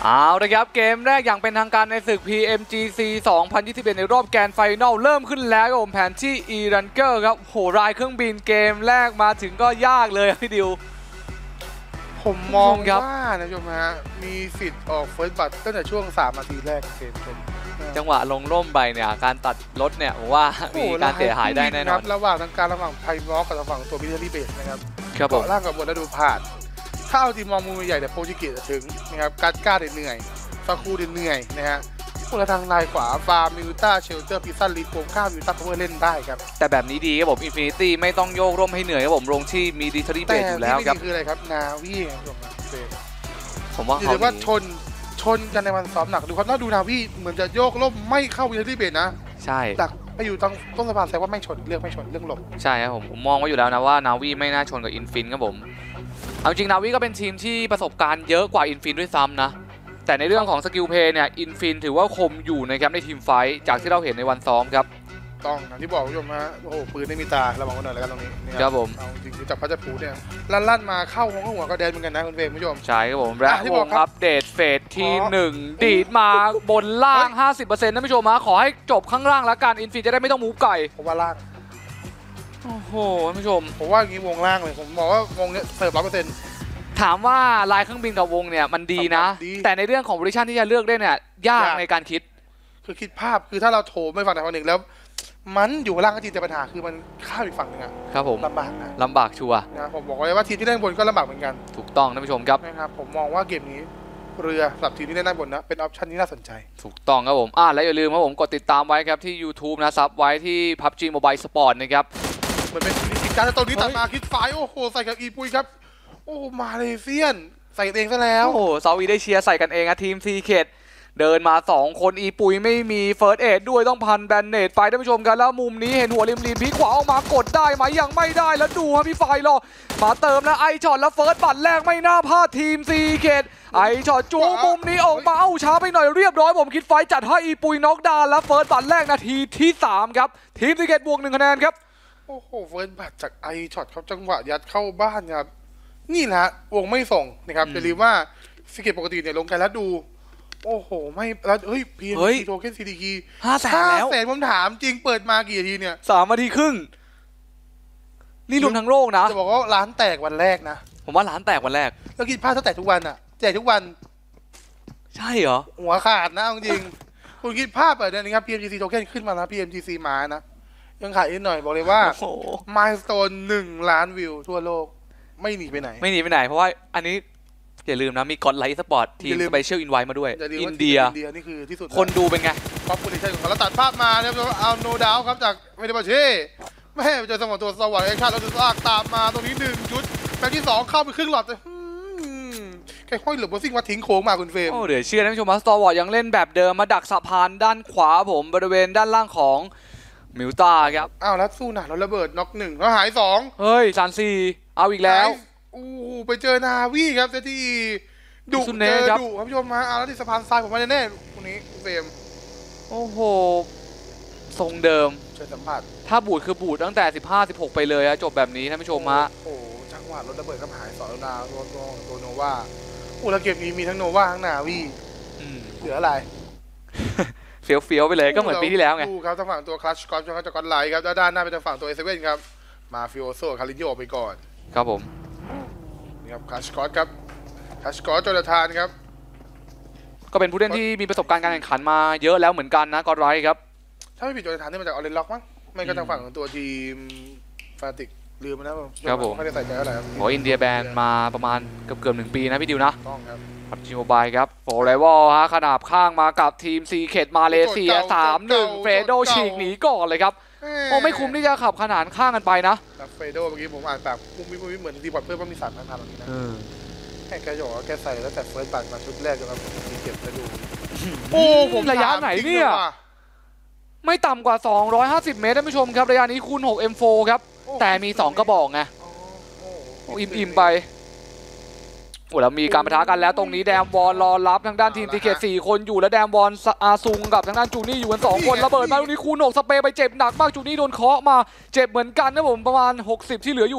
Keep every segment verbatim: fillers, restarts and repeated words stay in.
เอาละครับเกมแรกอย่างเป็นทางการในศึก พี เอ็ม จี ซี สองพันยี่สิบเอ็ดในรอบแกรนด์ไฟนอลเริ่มขึ้นแล้วครับผมแผนที่ E-Runner ครับโหรายเครื่องบินเกมแรกมาถึงก็ยากเลยพี่ดิวผมมองว่านะโยมฮะมีสิทธิ์ออกเฟิร์สบัตตั้งแต่ช่วงสามนาทีแรกเกมชมจังหวะลงร่มไปเนี่ยการตัดรถเนี่ยผมว่ามีการเสียหายได้แน่นอนระหว่างทางการระหว่างไพมอสกับระหว่างตัวมิลิเทอรี่เบสนะครับครับผมล่างกับบนแล้วดูผ่านถ้าเอาทีมมองมุมใหญ่แต่โปรตุเกสจะถึงนะครับการก้าเหนื่อยฟาคูเหนื่อยนะฮะพวกทางลายขวาฟาร์มิวต้าเชลเตอร์พิซซ่าลีโกงข้าวมิวต้าเขาเล่นได้ครับแต่แบบนี้ดีครับผมอินฟินิตี้ไม่ต้องโยกร่มให้เหนื่อยครับผมลงที่มีดิทอรี่เบสอยู่แล้วครับคืออะไรครับนาวีผมว่าเขาว่าชนชนกันในวันซ้อมหนักดูครับน่าดูนาวีเหมือนจะโยกล่มไม่เข้าวินเทอรี่เบสนะใช่หลักไปอยู่ตรงต้นสะพานแสดงว่าไม่ชนเรื่องไม่ชนเรื่องหลบใช่ครับผมผมมองไว้อยู่แล้วนะว่านาวีไม่น่าชนกับอินฟินครับผมเอาจริงนาวีก็เป็นทีมที่ประสบการณ์เยอะกว่าอินฟินด้วยซ้ำนะแต่ในเรื่องของสกิลเพย์เนี่ยอินฟินถือว่าคมอยู่นะครับในทีมไฟท์จากที่เราเห็นในวันซ้อมครับต้องอย่างที่บอกคุณผู้ชมฮะโอ้โหปืนไม่มีตาระวังกันหน่อยแล้วกันตรงนี้ครับผมเอาจริงจับพัชผูเนี่ยลั่นลั่นมาเข้าหัวหัวก็แดนเหมือนกันนะคุณเฟรมคุณผู้ชมใช่ครับผมและวงอัปเดตเฟสที่หนึ่งดีดมาบนล่าง ห้าสิบเปอร์เซ็นต์ นะผู้ชมฮะขอให้จบข้างล่างแล้วกันอินฟินจะได้ไม่ต้องมูฟไก่ผมว่าล่างโอ้โหท่านผู้ชมผมว่าอย่างนี้วงล่างเลยผมบอกว่าวงเนี้ยเสิร์ฟร้อยเปอร์เซ็นต์ถามว่าลายเครื่องบินกับวงเนี่ยมันดีนะแต่ในเรื่องของบริชั่นที่จะเลือกได้เนี่ยยากในการคิดคือคิดภาพคือถ้าเราโถไม่ฝั่งใดฝั่งหนึ่งแล้วมันอยู่ล่างก็จริงแต่ปัญหาคือมันข้ามอีกฝั่งหนึ่งอะครับผมลำบากนะลำบากชัวร์นะผมบอกเลยว่าทีมที่เล่นบนก็ลำบากเหมือนกันถูกต้องท่านผู้ชมครับนะครับผมมองว่าเกมนี้เรือสำหรับทีมที่เล่นด้านบนนะเป็นออปชั่นที่น่าสนใจถูกต้องครับผมอ่าและอย่าลืมครับผมกดติดตามไว้ครับที่ YouTube นะซับไว้ที่ พับจี Mobile Sport นะครับเหมือนเป็นทีมการตอนนี้ตัดมาคิดไฟโอ้โหใส่กับอีปุยครับโอ้มาเลเซียนใส่เองซะแล้วโอ้โหซาอุได้เชียร์ใส่กันเองอะทีมซีเคดเดินมาสองคนอีปุยไม่มีเฟิร์สเอดด้วยต้องพันแบนเนตไปท่านผู้ชมกันแล้วมุมนี้เห็นหัวริมริมพีขวาออกมากดได้ไหมยังไม่ได้แล้วดูฮะพี่ไฟรอมาเติมแล้วไอช็อตแล้วเฟิร์สบัตรแรกไม่น่าพลาดทีมซีเคดไอช็อตจูมุมนี้ออกมาเอ้าช้าไปหน่อยเรียบร้อยผมคิดไฟจัดให้อีปุยน็อกดาวน์แล้วเฟิร์สบัตรแรกนาทีที่สามครับทีมซีเคดบวกหนึ่งคะแนนครับโอ้โหเฟิร์สบัตรจากไอช็อตครับจังหวะยัดเข้าบ้านครับนี่แหละวงไม่ส่งนะครับอย่าลืมว่าซีเคดปกติเนี่ยลงกันแล้วดูโอ้โหไม่แล้วเฮ้ยพีเอ็นซีโทเค็นซีดีคีห้าแสนแล้วห้าแสนผมถามจริงเปิดมากี่นาทีเนี่ยสามนาทีครึ่งนี่รวมทั้งโลกนะจะบอกว่าร้านแตกวันแรกนะผมว่าร้านแตกวันแรกแล้วคิดภาพถ้าแตกทุกวันอ่ะแตกทุกวันใช่เหรอหัวขาดนะจริงคุณคิดภาพแบบนี้ครับ พี เอ็ม จี ซี โทเค็นขึ้นมานะ พี เอ็ม จี ซี มานะยังขาดอีกหน่อยบอกเลยว่าไมล์สโตนหนึ่งล้านวิวทั่วโลกไม่หนีไปไหนไม่หนีไปไหนเพราะว่าอันนี้อย่าลืมนะมีกอดไลท์สปอร์ตทีมสเปเชียลอินไวมาด้วยอินเดียอินเดียนี่คือที่สุดคนดูเป็นไงป๊อปปูล่ชั่นของเราตัดภาพมาเนี่ยเอาโนดาวครับจากเวเนซุเอลาแม่เจอสมองตัวสวัสดิ์แอคชั่นแล้วดูซากตามมาตรงนี้หนึ่งชุดแบงค์ที่สองเข้าไปครึ่งหลอดเลยแค่ห้อยเหลือบอสซิ่งมาทิ้งโค้งมาคุณเฟรมโอ้เดี๋ยวเชื่อท่านผู้ชมมาสตอร์วอร์ดยังเล่นแบบเดิมมาดักสะพานด้านขวาผมบริเวณด้านล่างของมิวตาครับอ้าวแล้วสู้หนักแล้วระเบิดน็อกหนึ่งแล้วหายสองเฮ้ยซานซีเอาอีกแล้วอู้ไปเจอนาวีครับเซตีดุเจอดุครับผู้ชมมาเอาแล้วที่สะพานทรายผมมาแน่ๆคนนี้เฟรมโอ้โหทรงเดิมเชิญสัมผัสถ้าบูดคือบูดตั้งแต่สิบห้า สิบหกไปเลยอะจบแบบนี้ท่านผู้ชมฮะโอ้จังหวะรถระเบิดก็หายสองดาวตัวตัวตัวโนวาโอ้แล้วเกมนี้มีทั้งโนวาทั้งนาวีเหลืออะไรเฟี้ยวเฟี้ยวไปเลยก็เหมือนปีที่แล้วไงดูครับทางฝั่งตัวคลัชกอล์ฟจะจะกอนไลท์ครับด้านหน้าเป็นทางฝั่งตัวเอเซเว่นครับมาฟิโอโซคารินโยไปก่อนครับผมนี่ครับคลัชกอล์ฟครับคลัชกอล์ฟโจนาธานครับก็เป็นผู้เล่นที่มีประสบการณ์การแข่งขันมาเยอะแล้วเหมือนกันนะกอนไลท์ครับถ้าไม่ผิดโจนาธานนี่มาจากออเรนล็อกมั้งไม่ก็ทางฝั่งของตัวทีมฟาติกลืมไปแล้วครับผมไม่ได้ใส่ใจอะไรครับโอ้อินเดียแบนมาประมาณเกือบเกือบหนึ่งปีนะพี่ดิวนะต้องครับพับจีโมบายครับโฟร์ไรวอลฮะขนาบข้างมากับทีมซีเคดมาเลเซีย สามหนึ่ง เฟโดฉีกหนีก่อนเลยครับโอ้ไม่คุ้มที่จะขับขนานข้างกันไปนะเฟโดเมื่อกี้ผมอ่านแบบมุ้งมิ้งมุ้งมิ้งเหมือนทีบอลเพื่อนว่ามีสามพันพันแบบนี้นะแค่แกหยอกแกใส่แล้วแต่เฟิร์สบัตมาชุดแรกจนเราทีเก็บไปดูโอ้ผมระยะไหนเนี่ยไม่ต่ำกว่าสองร้อยห้าสิบเมตรท่านผู้ชมครับระยะนี้คูณหก เอ็ม โฟร์ ครับแต่มีสองกระบอกไงอิ่มๆไปโอ้แล้วมีการปะทะกันแล้วตรงนี้แดมวอลรอรับทางด้านทีมซีเคดสี่คนอยู่แล้วแดมวอลอาซุงกับทางด้านจูนี่อยู่กันสองคนระเบิดมาตรงนี้คูณหกสเปย์ไปเจ็บหนักมากจูนี่โดนเคาะมาเจ็บเหมือนกันนะผมประมาณหกสิบที่เหลืออยู่ครับ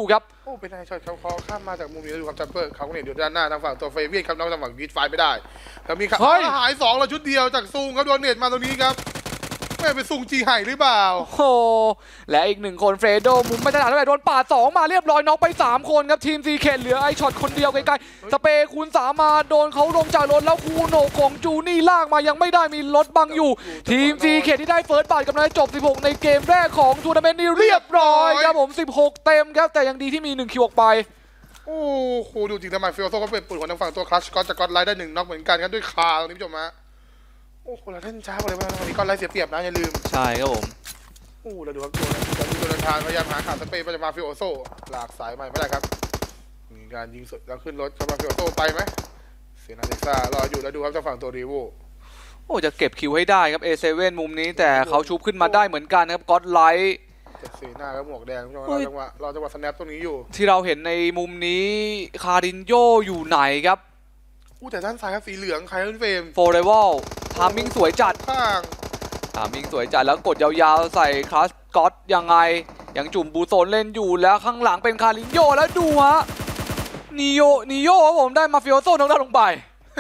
โอ้เป็นไงช็อตเขาเขาข้ามมาจากมุมนี้ดูครับจัมเปอร์เขาเนี่ยอยู่ด้านหน้าทางฝั่งตัวเฟเวียนครับน้องทางฝั่งบีทไฟไม่ได้แล้วมีขาหายสองแล้วชุดเดียวจากซูงครับโดนเน็ตมาตรงนี้ครับไม่เป็นซุงจีไห่หรือเปล่าโอ้โหและอีกหนึ่งคนเฟรโดมุมไม่ถนัดเท่าไหร่โดนปาดสองมาเรียบร้อยน็อกไปสามคนครับทีมซีเคเหลือไอช็อตคนเดียวไกลๆสเปย์คูณสามมาโดนเขาลงจากรถแล้วคูโนของจูนี่ลากมายังไม่ได้มีรถบังอยู่ทีมซีเคที่ได้เฟิร์สบัตรกำลังจบสิบหกในเกมแรกของทัวร์นาเมนต์นี้เรียบร้อยครับผมสิบหกเต็มครับแต่ยังดีที่มีหนึ่งคิวออกไปโอ้โหดูจริงทำไมฟิโอโซก็เป็นปืนของทางฝั่งตัวคลัชก็จะก็ไล่ได้หนึ่งน็อกเหมือนกันครับด้วยคาตรงนี้ผู้ชมฮะโอ้โหเราเล่นช้าเลยวันนี้ก็ไล่เสียเปรียบนะอย่าลืมใช่ครับผมโอ้เราดูครับตัวเราดูตัวทานพยายามหาขาดสเปย์มาจากมาฟิโอโซหลากสายใหม่ไม่ได้ครับมีการยิงสุดแล้วขึ้นรถกับมาฟิโอโซไปไหมเซนาเท็กซ่ารออยู่แล้วดูครับจากฝั่งตัวรีโวโอ้จะเก็บคิวให้ได้ครับ เอ เซเว่น มุมนี้แต่เขาชุบขึ้นมาได้เหมือนกันครับก็อดไลท์เสียหน้าแล้วหมวกแดงรอจังหวะรอจังหวะสแนปตรงนี้อยู่ที่เราเห็นในมุมนี้คารินโยอยู่ไหนครับอู้แต่ด้านซ้ายครับสีเหลืองใครเล่นเฟรมโฟเรเวลทามมิ่งสวยจัดข้างทามมิ่งสวยจัดแล้วกดยาวๆใส่คลาสก็อตยังไงยังจุ่มบูโซนเล่นอยู่แล้วข้างหลังเป็นคารินโยแล้วดูฮะนิโยนิโยครับผมได้มาฟิโอโซทั้งด้านลงไป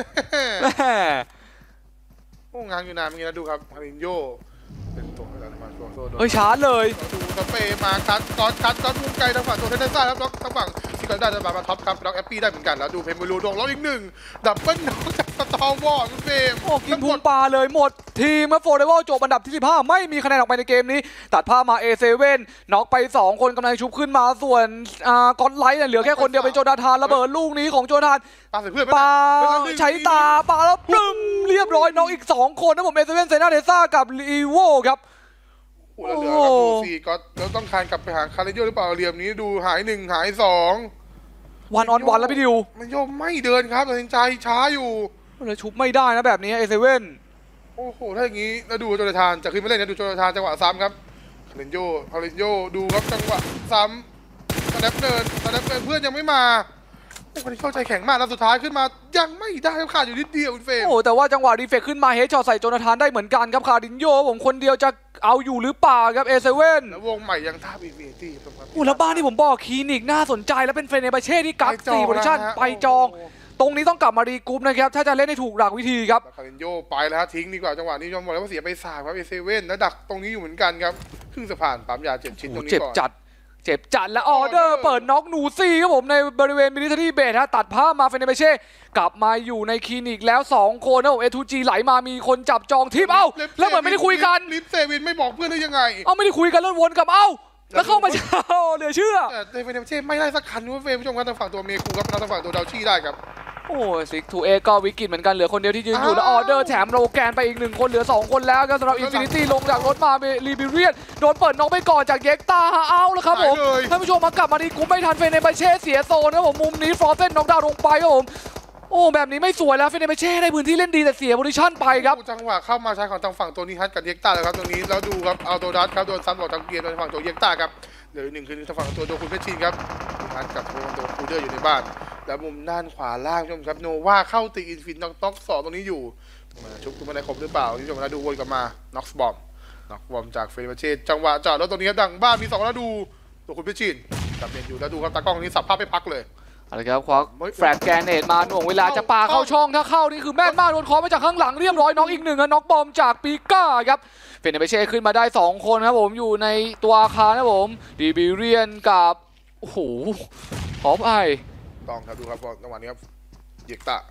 โอ้งานอยู่นานเมื่อกี้นะดูครับคารินโยเป็นตัวอะไรมาฟิโอโซเฮ้ยชาร์จเลยดูสเปย์มาคัดก็อตคัดก็อตมุมไกลทางฝั่งตัวเทนเนสซ่าครับแล้วทางฝั่งที่ก็ได้จะมาท็อปครับแล้วแอปปี้ได้เหมือนกันแล้วดูเพมบูรูโดนล็อกอีกหนึ่งดับเบิ้ลน็อกจากสตอร์วอร์คุณเฟรมโอ้กินพุงปลาเลยหมดทีมโฟร์เดวอลจบอันดับที่สิบห้าไม่มีคะแนนออกไปในเกมนี้ตัดภาพมา เอ เซเว่น น็อกไปสองคนกำลังชุบขึ้นมาส่วนอ่าก็อดไลท์เนี่ยเหลือแค่คนเดียวเป็นโจนาธานระเบิดลูกนี้ของโจนาธานปาใส่เพื่อนปาใช้ตาปาแล้วปึ้มเรียบร้อยน้องอีกสองคนนะผม เอ เซเว่น เซน่าเทซ่ากับลีโวครับโอ้แล้วเหลือครับดูสี่ก็แล้วต้องคานกลับไปหาคาริโยหรือเปล่าเหลี่ยมนี้ดูหายหนึ่งหายสองวันออนวันแล้วพี่ดิวมันโยมไม่เดินครับตัดสินใจช้าอยู่เลยชุบไม่ได้นะแบบนี้ เอ เซเว่นโอ้โหถ้าอย่างนี้แล้วดูโจนาธานจะขึ้นมาเล่นนะดูโจนาธานจังหวะซ้ำครับคารินโยคารินโยดูครับจังหวะซ้ำสแนปเดินสแนปเดินเพื่อนยังไม่มาโอ้คนที่เข้าใจแข็งมากแล้วสุดท้ายขึ้นมายังไม่ได้ขาดอยู่นิดเดียวคุณเฟรมโอ้แต่ว่าจังหวะรีเฟกขึ้นมาเฮดช็อตใส่โจนาธานได้เหมือนกันครับคารินโยผมคนเดียวจะเอาอยู่หรือเปล่าครับ เอ เซเว่นแล้ววงใหม่ยังท่าบีบีตี้โอ้แล้วบ้านที่ผมบอกคลินิกน่าสนใจแล้วเป็นเฟรนเนบาเช่ที่กักสี่โพซิชั่นไปจองตรงนี้ต้องกลับมารีกรุ๊ปนะครับถ้าจะเล่นให้ถูกหลักวิธีครับคารินโยไปแล้วทิ้งดีกว่าจังหวะนี้ยอมบอกแล้วว่าเสียไปสามครับ เอ เซเว่นแล้วดักตรงนี้อยู่เหมือนกันครับครึ่งสะพานปั๊มยาเจ็บชิ้นตรงนี้ก่อนเจ็บจัดเจ็บจัดและออเดอร์เปิดน็อกหนูซี่ครับผมในบริเวณมิลิเทอรี่เบสฮะตัดภาพมาเฟเนเบเช่กลับมาอยู่ในคลินิกแล้วสองคนนะผม เอ ทู จี ไหลมามีคนจับจองทิปเอ้าแล้วเหมือนไม่ได้คุยกันลิฟเซวินไม่บอกเพื่อนได้ยังไงเอ้าไม่ได้คุยกันแล้ววนกลับเอ้าแล้วเข้ามาเช้าเหลือเชื่อแต่เฟเนเบเช่ไม่ได้สักคันว่าเฟรมผู้ชมกันทางฝั่งตัวเมคูครับทางฝั่งตัวดาวชี่ได้ครับโอ้ซิกทูเอก็วิกฤตเหมือนกันเหลือคนเดียวที่ยืนอยู่แล้วออเดอร์แถมโลแกนไปอีกหนึ่งคนเหลือสองคนแล้วครับสำหรับอินฟินิตี้ลงจากรถมาลีบิเรียนโดนเปิดน็อกไปก่อนจากเย็กตาเอาแล้วครับผมท่านผู้ชมมากลับมาดีกูไม่ทันเฟเนเบเช่เสียโซนครับผมมุมนี้ฟรอสเซนน็อกดาวน์ลงไปครับผมโอ้แบบนี้ไม่สวยแล้วเฟเนเบเช่ได้พื้นที่เล่นดีแต่เสียโพซิชั่นไปครับจังหวะเข้ามาใช้ของทางฝั่งตัวนี้ฮัทกับเย็กตาเลยครับตรงนี้แล้วดูครับเอาโดดัสครับโดนซัดบอกทางเกียร์ทางฝั่งตัวเย็กตาครับเหลือหนึ่งคือทางฝั่งตัวโดคุณเพชรชินครับฮัทกับตัวคูเดอร์อยู่ในบ้านแล้วมุมด้านขวาล่างผู้ชมครับโนวาเข้าตีอินฟินน็อกน็อกสองตรงนี้อยู่มาชุบคุณมาได้ครบหรือเปล่าที่ผู้ชมนะดูวนกลับมาน็อกส์บอมน็อกบอมจากเฟรนเชตจังหวะจอดรถตรงนี้ดังบ้านมีสองแล้วดูตัวคุณพิชินจับเปลี่ยนอยู่แล้วดูครับตากล้องนี้สับภาพไม่พักเลยอะไรครับควักแฟลกแกนเนตมาหน่วงเวลาจะปาเข้าช่องถ้าเข้านี่คือแม่นมากโดนคอมาจากข้างหลังเรียบร้อยน็อกอีกหนึ่งน็อกบอมจากปีก้าครับเฟรนเชตขึ้นมาได้สองคนครับผมอยู่ในตัวอาคารครับผมดีบิเรียนกับโอ้โหขอไปต้องครับดูครับจังหวะนี้ครับเยกตา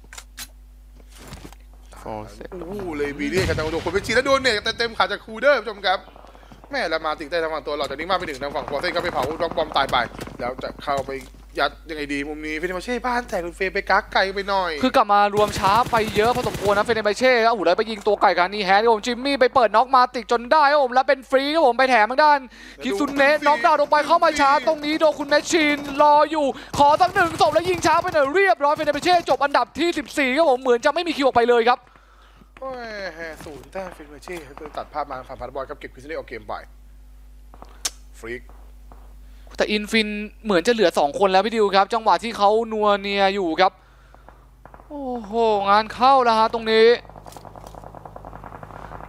โอ้โหเลยบีเรียกกันจังโดนคนไปชีแล้วโดนเนี่ยเต็มขาจากคูเดอร์ผู้ชมครับแม่ละมาติดได้ทางฝั่งตัวเราจากนี้มาไปหนึ่งทางฝั่งฟอร์เซนก็ไปเผาล็อกบอมตายไปแล้วจะเข้าไปยัดยังไงดีมุมนี้เฟเนเบเช่บ้านแต่คุณเฟย์ไปกักไก่ไปหน่อยคือกลับมารวมช้าไปเยอะพอสมควรนะเฟเนเบเช่ครับโอ้โหเลยไปยิงตัวไก่กันนี่แฮร์รี่ผมจิมมี่ไปเปิดน็อกมาติดจนได้ครับผมแล้วเป็นฟรีครับผมไปแถมทางด้านคิซุนเนะน็อกดาวน์ลงไปเข้ามาช้าตรงนี้โดคุณแมชชีนรออยู่ขอสักหนึ่งศพแล้วยิงช้าไปหน่อยเรียบร้อยเฟเนเบเช่จบอันดับที่สิบสี่ครับผมเหมือนจะไม่มีคิวออกไปเลยครับโอ้ยแฮศูนย์แต้มเฟเนเบเช่ตัดภาพมาฝั่งพาร์บอลครับเก็บคิซุเนะออกเกมไปฟรีแต่อินฟินเหมือนจะเหลือสองคนแล้วพี่ดิวครับจังหวะที่เขานัวเนียอยู่ครับโอ้โหงานเข้าแล้วฮะตรงนี้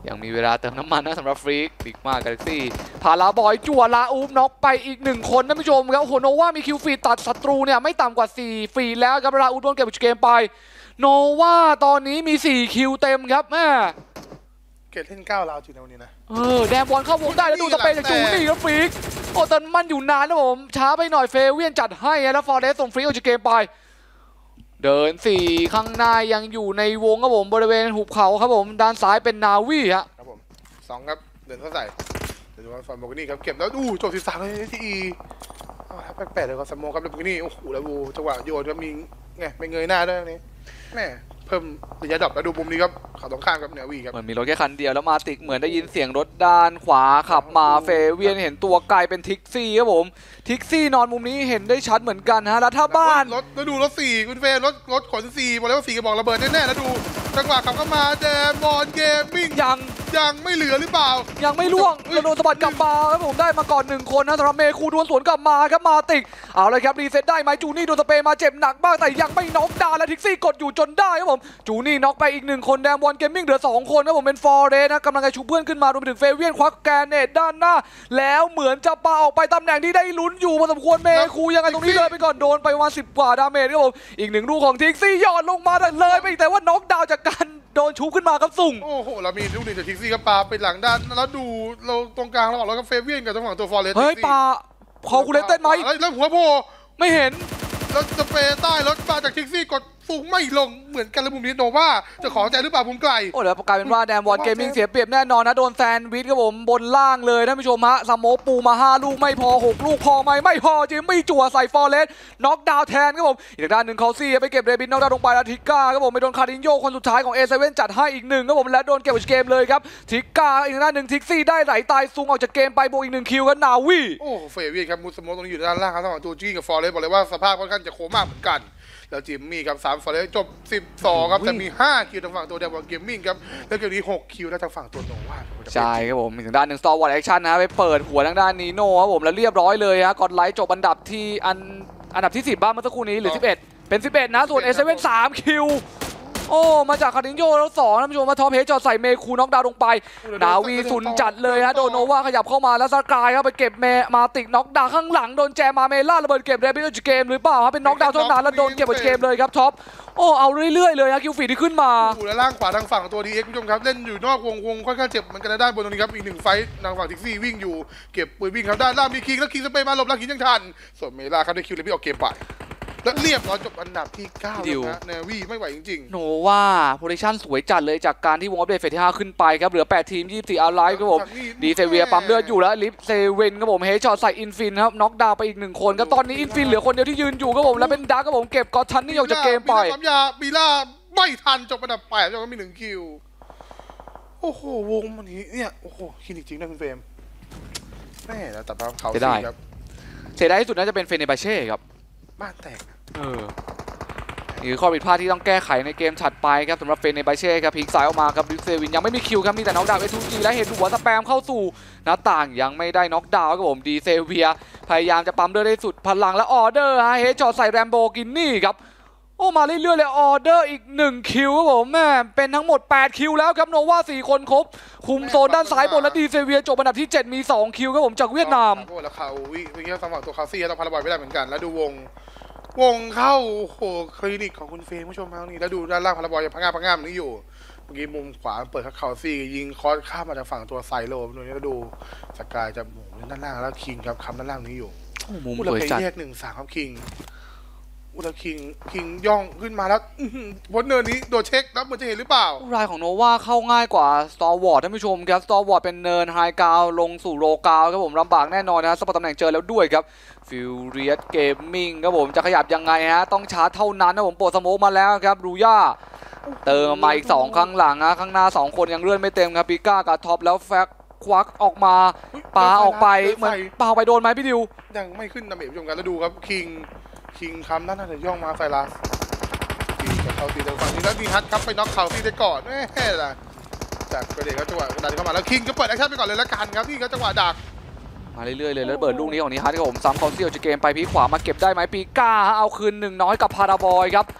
ยังมีเวลาเติมน้ำมันนะสำหรับฟรีกดิกมากกาแล็กซี่พาราบอยจั่วลาอูฟน็อกไปอีกหนึ่งคนท่านผู้ชมครับโอ้โหโนว่ามีคิวฟีดตัดศัตรูเนี่ยไม่ต่ำกว่าสี่ฟีดแล้วครับลาอูฟโดนเก็บเกมไปโนว่าตอนนี้มีสี่คิวเต็มครับแม่เกตเล่นเก้าลาวจริงนะวันนี้นะเออแดมบอลเข้าวงได้แล้วดูสเปนจากจูนี่ครับฟรีกโอ้แต่มันอยู่นานนะผมช้าไปหน่อยเฟเวียนจัดให้แล้วฟอร์เรสส่งฟรีกออกจากเกมไปเดินสี่ข้างหน้ายังอยู่ในวงครับผมบริเวณหุบเขาครับผมด้านซ้ายเป็นนาวีฮะครับผมสองครับเดินเข้าใส่เดี๋ยวดูว่าฟอร์มโบกินี่ครับเก็บแล้วดูจบสิบสามเลยทีแปลกๆเลยครับสมองครับแล้วโบกินี่โอ้โหแล้วบูจังหวะโยนก็มีไงไปเงยหน้าด้วยนี่แม่เพิ่มระยะดรอปแล้วดูมุมนี้ครับเขาตรงข้ามกับเนวีครับเหมือนมีรถแค่คันเดียวแล้วมาติกเหมือนได้ยินเสียงรถด้านขวาขับมาเฟเวียนเห็นตัวไกลเป็นทิกซี่ครับผมทิกซี่นอนมุมนี้เห็นได้ชัดเหมือนกันฮะแล้วถ้าบ้านรถแล้วดูรถสี่คุณเฟรรถรถขนสี่บอกแล้วว่าสี่กระบอกระเบิดแน่ๆแล้วดูจังหวะขับเข้ามาแดนบอลเกมมิ่งยังยังไม่เหลือหรือเปล่ายังไม่ล่วงเราโดนสะบัดกลับมาครับผมได้มาก่อนหนึ่งคนนะสำหรับเมคูดวลสวนกลับมาครับมาติกเอาเลยครับรีเซ็ตได้ไหมจูนี่โดนสเปรย์มาเจ็บหนักบ้างแต่ยังไม่น็อกดาวน์และทิกซี่กดอยู่จนได้ครับผมจูนี่น็อกไปอีกหนึ่งคนแดมบอลเกมมิ่งเหลือสองคนครับผมเป็นฟอร์เรสนะกำลังจะชูเพื่อนขึ้นมารวมไปถึงเฟเวียนควักแกนเนตด้านหน้าแล้วเหมือนจะปาออกไปตำแหน่งที่ได้ลุ้นอยู่พอสมควรเมคูยังไงตรงนี้เลยไปก่อนโดนไปประมาณสิบกว่าดาเมจครับผมอีกหนึ่งลูกของทิกซี่ยอดลงมาเลยไปแต่ว่าน็อกดาวน์จากการโดนชูขึ้นมาครับสุ่งโอ้โหเรามีลูกหนึ่งจากทิกซี่กับปาไปหลังด้านแล้วดูเราตรงกลางระหว่างเรากับเฟเวียนกับตรงฝั่งตัวฟอร์เรสเฮ้ยปาคอคูเลเต้นไหมแล้วหัวโผล่ไม่เห็นแล้วสเปรย์ใต้รถมาจากทิกซี่กดสูงไม่ลงเหมือนกันเลยมุมนี้โนว่าจะขอใจหรือเปล่ามุมไกลโอ้เดี๋ยวกลายเป็นว่าแดมบอลเกมมิ่งเสียเปรียบแน่นอนนะโดนแซนด์วิชครับผมบนล่างเลยท่านผู้ชมฮะสโมกปูมาห้าลูกไม่พอหกลูกพอไหมไม่พอจิมมี่จั่วใส่ฟอร์เรสน็อกดาวน์แทนครับผมอีกด้านหนึ่งเขาซี่ไปเก็บเรบินน็อกดาวน์ลงไปแล้วทิก้าครับผมไปโดนคารินโยคนสุดท้ายของเอเซเว่นจัดให้อีกหนึ่งครับผมและโดนเก็บจากเกมเลยครับทิก้าอีกด้านหนึ่งทิกซี่ได้ไหลตายซุงออกจากเกมไปโบอีกหนึ่งคิวกันนาวีโอ้เฟเวียนครับมุสโมตรงนี้อยู่ด้านล่างครับระหว่างตัวจี้กับฟอร์เรสบอกเลยว่าสภาพค่อนข้างจะโคม่าเหมือนกันแล้วจิมมี่ครับสามฟอร์เรสจบสิบสองครับแต่มีห้าคิวทางฝั่งตัวเดมบอลเกมมิ่งครับแล้วเกมนี้หกคิวแล้วทางฝั่งตัวโนวาใช่ครับผมถึงด้านหนึ่งสตอร์วอร์แอคชั่นนะไปเปิดหัวทางด้านนีโน่ครับผมแล้วเรียบร้อยเลยฮะกอดไลท์จบอันดับที่อันอันดับที่สิบบ้างเมื่อสักครู่นี้หรือสิบเอ็ดเป็นสิบเอ็ดนะส่วนเอเซเว่นสามคิวโอ้มาจากคารินโยแล้วสองท่านผู้ชมมาท็อปเฮจอดใส่เมคูน็อกดาวน์ลงไปนาวีสุนจัดเลยฮะโดนโนวาขยับเข้ามาแล้วสกายครับไปเก็บเมมาติกน็อกดาวน์ข้างหลังโดนแจมาเมล่าระเบิดเก็บเรบิโอจเกมหรือเปล่าครับเป็นน็อกดาวน์เท่านั้นแล้วโดนเก็บจากเกมเลยครับท็อปโอ้เอาเรื่อยๆเลยฮะคิวฟีที่ขึ้นมาโอ้แล้วล่างขวาทางฝั่งตัวดีเอ็กซ์ผู้ชมครับเล่นอยู่นอกวงวงค่อนข้างเจ็บเหมือนกันด้านบนตรงนี้ครับอีกหนึ่งไฟท์ทางฝั่งทิกซี่วิ่งอยู่เก็บปืนวิ่งครับด้านล่างมีคิงแล้วคิงสเปย์มาหลบแล้วคิงยังทันส่วนเมล่าครับได้คิวเลยไม่ออกเกมไปแล้วเรียบร้อยจบอันดับที่เก้านะเนวี่ไม่ไหวจริงๆโนว่าโพซิชั่นสวยจัดเลยจากการที่วงอัปเดตเฟสที่ห้าขึ้นไปครับเหลือแปดทีมยี่สิบสี่อาร์ไลท์ครับผมดีเซเวียปั๊มเลือดอยู่แล้วลิฟเซเว่นครับผมเฮช็อตใส่อินฟินครับน็อกดาวน์ไปอีกหนึ่งคนครับตอนนี้อินฟินเหลือคนเดียวที่ยืนอยู่ครับผมแล้วเป็นดาร์ครับผมเก็บกอทันนี่ออกจากเกมไปปั๊มยาบีล่าไม่ทันจบอันดับแปดแล้วก็มีหนึ่งคิวโอ้โหวงมันนี้เนี่ยโอ้โหคลินิกจริงนะคุณเฟรมแม่แล้วตัดภาพเขาสิครับเสียดายที่สุดน่าจะเป็นเฟเนบาเช่ครับบ้านแตกเออนี่คือข้อผิดพลาดที่ต้องแก้ไขในเกมถัดไปครับสำหรับเฟเนบาเช่ครับพลิกซ้ายออกมาครับดิเซวินยังไม่มีคิวครับมีแต่น็อกดาวน์เอทูจีและเห็นหัวสแปมเข้าสู่หน้าต่างยังไม่ได้น็อกดาวน์ครับผมดีเซเวียพยายามจะปั๊มเลือดได้สุดพลังและออเดอร์ฮะเฮจอดใส่แรมโบกินี่ครับโอ้มาเรื่อยๆเลยออเดอร์อีกหนึ่งคิวครับผมแม่เป็นทั้งหมดแปดคิวแล้วครับโนวาสี่คนครบคุมโซนด้านซ้ายบนและดีเซเวียจบอันดับที่เจ็ดมีสองคิวครับผมจากเวียดนามโอ้แล้วเขาวิเมื่อกี้ทางฝั่งตัวคาซี่ต้องพาราบอยไม่ได้เหมือนกันแล้วดูวงวงเข้าโหคลินิกของคุณเฟย์ผู้ชมครับนี่แล้วดูด้านล่างพาราบอยยังพังงาพังงามนี่อยู่เมื่อกี้มุมขวาเปิดคาซี่ยิงคอสข้ามมาจากฝั่งตัวไซโลตรงนี้แล้วดูสกายจะหมุนด้านล่างแล้วคิงครับคำด้านล่างนี้อยู่มุมสวยจัดแยกหนึ่งสามครับคิงอุลคิงคิงย่องขึ้นมาแล้วพ้นเนินนี้โดดเช็คแล้วมันจะเห็นหรือเปล่ารายของโนวาเข้าง่ายกว่าสตอร์วอร์ดท่านผู้ชมครับสตอร์วอร์ดเป็นเนินไฮกราวลงสู่โลกาวครับผมลำบากแน่นอนนะสปอร์ตตำแหน่งเจอแล้วด้วยครับฟิวเรียสเกมมิ่งครับผมจะขยับยังไงฮะต้องชาร์จเท่านั้นนะผมโปรสโมกมาแล้วครับรูย่าเติมมาอีกสองข้างหลังนะข้างหน้าสองคนยังเลื่อนไม่เต็มครับปิก้ากับท็อปแล้วแฟกควักออกมาปาออกไปเหมือนปาไปโดนไหมพี่ดิวยังไม่ขึ้นดาเมจผู้ชมกันแล้วดูครับคิงคิงคำนั่นน่าจะย่องมาไฟลัสคิงกับเขาตีทางฝั่งนี้แล้วดีฮัทครับไปน็อกเขาตีได้ก่อนแม่ล่ะจากประเด็นเขาจังหวะดันเข้ามาแล้วคิงก็เปิดแอคชั่นไปก่อนเลยละกันครับนี่เขาจังหวะดักมาเรื่อยๆเลยแล้วเปิดลูกนี้ของนี้ฮัทครับผมซ้ำคอนเซียลจะเกมไปพีขวามาเก็บได้ไหมปีก้าเอาคืนหนึ่งน้อยกับพาราบอยครับโ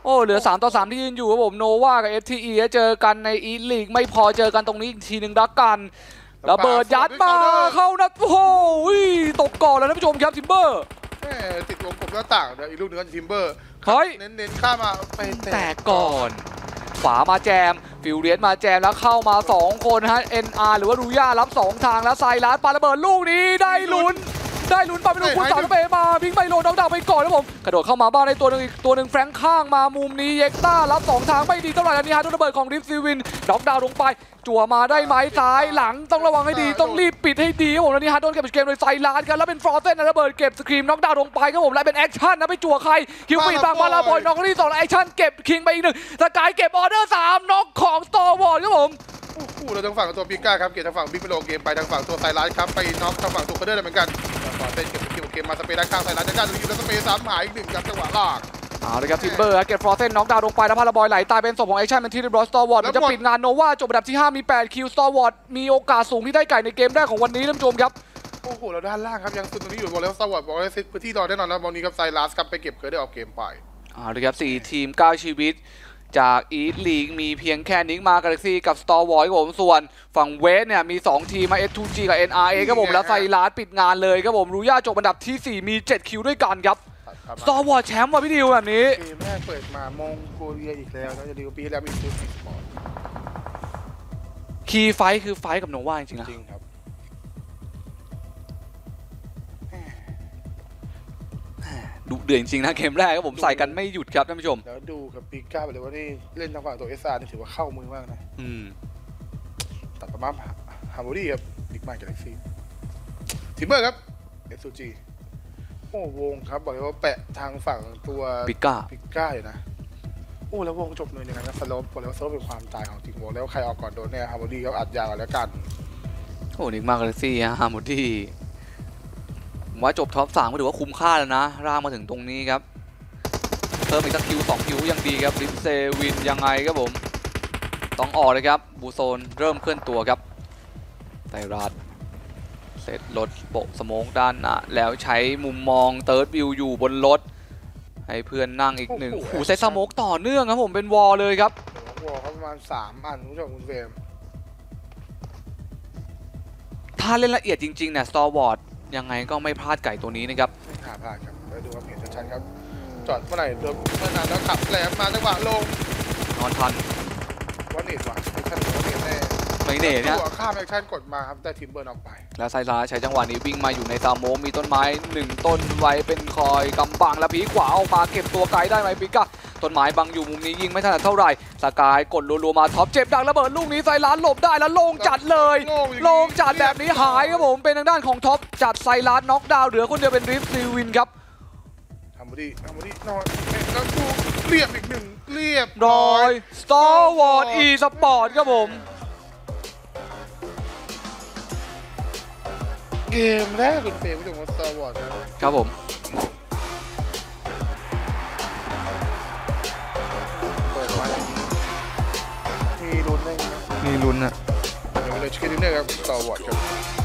โอ้เหลือสามต่อสามที่ยืนอยู่ครับผมโนวากับ เอฟ ที อี เจอกันในอีลีกไม่พอเจอกันตรงนี้อีกทีหนึ่งดักกันระเบิดยัดมาเข้านัดโอ้โหตกก่อนแล้วท่านผู้ชมครับทิมเบอร์แม่ติดวงกบหน้าต่างเดี๋ยวอีกลูกหนึงก็ทิมเบอร์เฮ้ยเน้นๆข้ามมาไปแตกก่อนขวามาแจมฟิวเรียสมาแจมแล้วเข้ามาสองคนฮะ เอ็น อาร์ หรือว่ารูย่ารับสองทางแล้วไซรัสปาระเบิดลูกนี้ได้ลุ้นได้ลุ้นไปเป็นลูกคุณสามเปมาพิงไปโลน็อกดาวน์ไปก่อนครับผมกระโดดเข้ามาบ้านในตัวหนึงอีกตัวหนึ่งแฟรงค์ข้างมามุมนี้เย็กต้ารับสองทางไม่ดีเท่าไหร่อันนี้ฮะโดนระเบิดของริฟซิวินน็อกดาวน์ลงไปจั่วมาได้ไหมซ้ายหลังต้องระวังให้ดีต้องรีบปิดให้ดีครับผมแล้วนี่ฮะโดนเก็บเกมโดยไซรัสกันแล้วเป็นฟรอสเซนนะระเบิดเก็บสครีมน็อกดาวน์ลงไปครับผมแล้วเป็นแอคชั่นนะไปจั่วใครคิวฟีดบางบาลาบอยน็อกที่สองแล้วแอคชั่นเก็บคิงไปอีกหนึ่งสกายเก็บออเดอร์สามน็อกของสตอร์วอร์ครับผมโอ้โหเราทางฝั่งตัวปิก้าครับเก็บทางฝั่งบิ๊กเปโลเกมไปทางฝั่งตัวไซรัสครับไปน็อกทางฝั่งตัวเคอร์เดอร์เหมือนกันก่อนเต้นเก็บสกิลเกมมาสเปรย์ด้านข้างไซรัสจะได้ตรงนี้อยู่แล้วสเปรย์ซ้ำหายอีกหนึ่งครับจังหวะลากเอาเลยครับทิมเบอร์เก็บฟรอสเซนน็อกดาวน์ลงไปแล้วพาราบอยไหลตายเป็นศพของแอคชั่นเป็นที่เรียบร้อยสตอร์วอร์ดมันจะปิดงานโนวาจบอันดับที่ห้ามีแปดคิวสตอร์วอร์ดมีโอกาสสูงที่ได้ไก่ในเกมแรกของวันนี้ท่านผู้ชมครับโอ้โหเราด้านล่างครับยังซึมตรงนี้อยู่บอกแล้วสวัสดิ์บอกว่าเซตพื้นที่รอแน่นอนนะบอลนี้ครับไซรัสครับไปเก็บเคอร์เดอร์ออกเกมไปเอาเลยครับสี่ทีมเก้าชีวิตจากอีทลีกมีเพียงแค่นิกมากาแล็กซี่กับสตอร์วอร์ดครับผมส่วนฝั่งเวสเนี่ยมีสองทีมมา เอส ทู จี กับ เอ็น อาร์ เอ ครับผมแล้วไซรัสปิดงานเลยครับผมรูย่าจบอันดับที่สี่มีเจ็ดคิวด้วยกันครับสตอร์วอร์ดแชมป์ว่ะพี่ดิวแบบนี้เกมแรกเปิดมามองโกเลียอีกแล้วนะจะดิวปีแล้วมีฟูดสปอร์ตคีย์ไฟคือไฟกับโนวาจริงๆนะจริงครับดุเดือดจริงๆนะเกมแรกครับผมใส่กันไม่หยุดครับท่านผู้ชมแล้วดูกับปีก้าไปเลยว่านี่เล่นทางฝั่งตัวเอสอาร์นี่ถือว่าเข้ามือมากนะอืมตัดประมาณฮาร์โมนีครับบิ๊กไมค์กาแล็กซี่ทิมเบอร์ครับเอส จี โอ้วงครับบอกเลยว่าแปะทางฝั่งตัวปิก้าปิก้าเลยนะโอ้แล้ววงจบเลยอย่างนั้นสโลปบอกเลยว่าสโลปเป็นความตายของจริงบอกแล้วใครออกก่อนโดนเนี่ยฮาร์โมนีเขาอัดยาวแล้วกันโอ้นิกมากเลยซี่ฮะฮาร์โมนีผมว่าจบท็อปสามก็ถือว่าคุ้มค่าแล้วนะร่างมาถึงตรงนี้ครับเพิ่มอีกสักคิวสองคิวยังดีครับลิฟเซวินยังไงครับผมต้องออกเลยครับบูโซนเริ่มเคลื่อนตัวครับไซรัสเสร็จรถโปะสโมกด้านหน้าแล้วใช้มุมมองเติร์ดวิวอยู่บนรถให้เพื่อนนั่งอีกหนึ่งโอ้เซตสโมกต่อเนื่องครับผมเป็นวอลเลยครับวอลเขาประมาณสามอันคุณผู้ชมคุณเฟรมถ้าเล่นละเอียดจริงๆเนี่ยสตอร์วอร์ดยังไงก็ไม่พลาดไก่ตัวนี้นะครับไม่ขาดพลาดครับไปดูความเห็นชัดๆครับจอดเมื่อไหร่เดิมเมื่อนานแล้วขับแหลมมาจังหวะลงนอนทันวันเนตว่ะแอคชั่นวันเนตแน่ไม่เนตเนี่ยข้ามแอคชั่นกดมาครับแต่ทิมเบอร์ออกไปแล้วไซรัสใช้จังหวะนี้วิ่งมาอยู่ในซาโมมีต้นไม้หนึ่งต้นไว้เป็นคอยกำบังแล้วพีขวาออกมาเก็บตัวไกลได้ไหมปิก้าต้นไม้บังอยู่มุมนี้ยิงไม่ถนัดเท่าไหร่สกายกดรัวๆมาท็อปเจ็บดังระเบิดลูกนี้ไซรัสหลบได้แล้วโล่งจัดเลยโล่งจัดแบบนี้หายครับผมเป็นทางด้านของท็อปจัดไซรัสน็อกดาวน์เหลือคนเดียวเป็นริฟซีวินครับทำดีทำดีนอนแล้วดูเรียบอีกหนึ่งเรียบร้อยสตาร์วอร์ดอีสปอร์ตครับผมเกมแรกคุณเฟรมผู้ชมว่าสตาร์วอร์ดครับผมเปิดมาอย่างนี้มีลุ้นได้ไหมมีลุ้นอะเดี๋ยวเลยชิคกี้พายครับสตาร์วอร์ดครับ